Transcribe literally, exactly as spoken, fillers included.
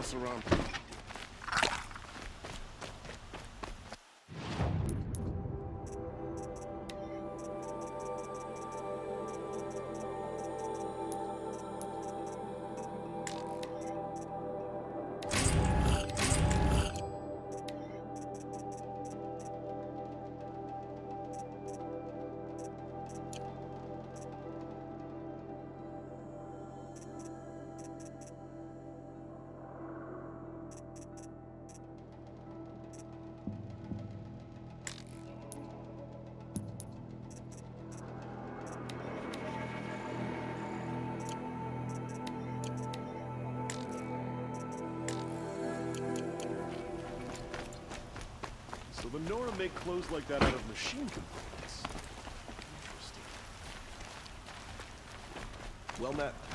else around. So the Nora make clothes like that out of machine components. Interesting. Well met.